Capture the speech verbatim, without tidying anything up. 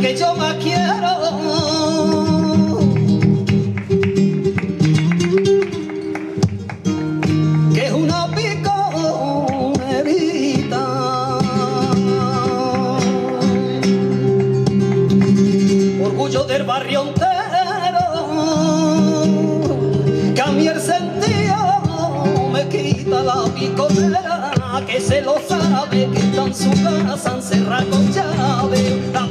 que yo más quiero. Que es una piconerita. Orgullo del barrio entero, que a mí el sentido me quita la piconera, que se lo sabe, que está en su casa encerrada con llave. La